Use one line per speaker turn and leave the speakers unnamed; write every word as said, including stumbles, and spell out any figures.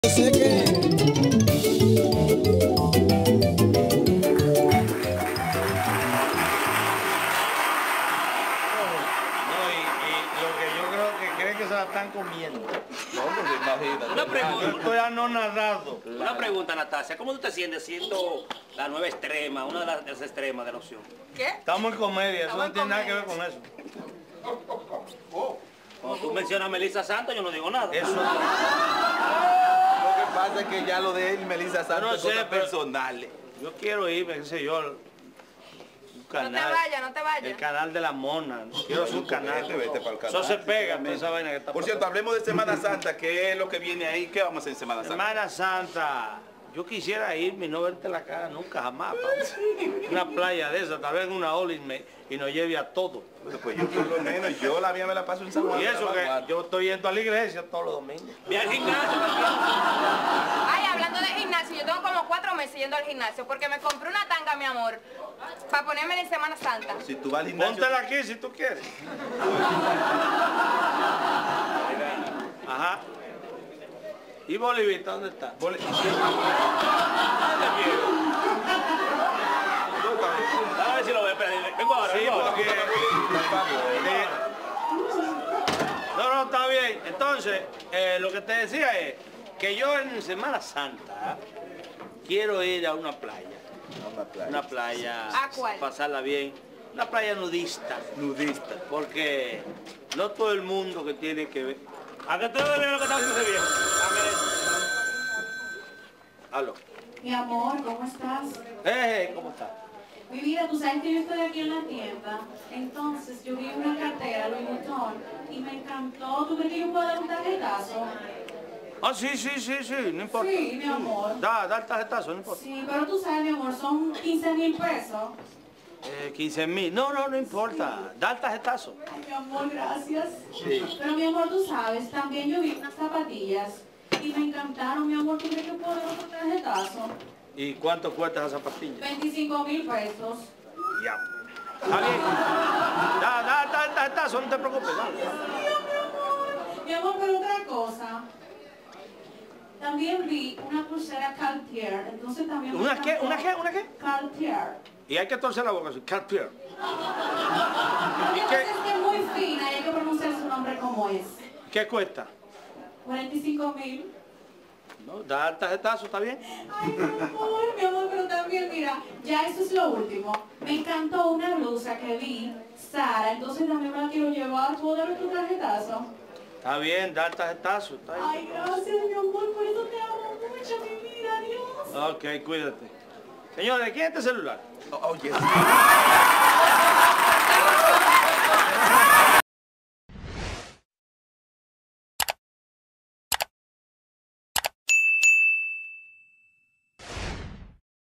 Sé que...
se la están comiendo.
No, pues imagínate.
Una pregunta.
Yo estoy anonadado.
Una pregunta, Anastasia. ¿Cómo tú te sientes siendo la nueva extrema, una de las, de las extremas de la opción?
¿Qué?
Estamos en comedia, eso no tiene nada que ver con eso.
Cuando tú mencionas a Melissa Santos, yo no digo nada.
Eso no.
Lo que pasa es que ya lo de él, Melissa Santos,
no
es
sé,
cosas
pero-
personales.
Yo quiero irme, qué sé yo, un canal.
No te vayas, no te vayas.
El canal de la mona. Quiero hacer un canal.
Vete, vete para el canal.
Eso se pega, toda esa vaina que está
Por cierto, hablemos de Semana Santa, ¿qué es lo que viene ahí? ¿Qué vamos a hacer en Semana Santa?
Semana Santa. Yo quisiera irme y no verte la cara nunca, jamás. Pa. Una playa de esa, tal vez en una ola y, me- y nos lleve a todo.
Bueno, pues yo por lo menos, yo la mía me la paso en San Juan.
Y
de
eso
la
que
Vanguardia.
yo estoy yendo a la iglesia todos los domingos.
Ve al gimnasio.
Ay, hablando de gimnasio, yo tengo como cuatro meses yendo al gimnasio porque me compré una tanga, mi amor, para ponérmela en Semana Santa.
Si tú vas al gimnasio...
Póntela aquí si tú quieres. Ajá. ¿Y Bolivita dónde está?
Boli-
A ver si lo ve. Espera, vengo ahora,
Sí,
vengo ahora.
porque... eh, No, no, está bien. Entonces, eh, lo que te decía es que yo en Semana Santa quiero ir a una playa.
Una playa.
Una playa,
¿A cuál?
pasarla bien. Una playa nudista.
Nudista.
Porque no todo el mundo que tiene que ver.
¿A qué tú ves lo que está haciendo ese viejo?
Aló.
Mi amor, ¿cómo estás?
Eh, eh, ¿cómo está?
Mi vida, tú sabes que yo estoy aquí en la tienda, entonces yo vi una cartera Louis Vuitton y me encantó. ¿Tú crees que yo puedo dar un tarjetazo?
Ah, sí, sí, sí, sí, no importa.
Sí, mi amor.
Da, da el tarjetazo, no importa.
Sí, pero tú sabes, mi amor, son quince mil pesos.
Eh, quince mil. No, no, no importa. Da el tarjetazo.
Ay, mi amor, gracias.
Sí.
Pero mi amor, tú sabes, también yo vi unas zapatillas y me encantaron, mi amor. ¿Tú crees que puedo dar otro tarjetazo?
¿Y cuánto cuesta esa zapatilla?
veinticinco mil pesos.
Ya. Está bien. Da, da, da el tarjetazo, no te preocupes. Da.
Mi amor, pero otra cosa. También vi una pulsera Cartier, entonces también me
¿Una qué?
encantó.
¿Una qué? ¿Una qué?
Cartier.
Y hay que torcer la boca, así, Cartier.
Lo que pasa es que es muy fina y hay que pronunciar su nombre como es.
¿Qué cuesta?
cuarenta y cinco mil.
No, da el tarjetazo, ¿está bien?
Ay, mi amor, mi amor, pero también, mira, ya eso es lo último. Me encantó una blusa que vi, Sara, entonces también me la quiero llevar. ¿Puedo dar tu tarjetazo?
Está bien, da el tarjetazo, está bien.
Ay, gracias, mi amor, por eso te amo mucho, mi vida, adiós.
Ok, cuídate. Señores, ¿quién es este celular?
Oh, oh, yes.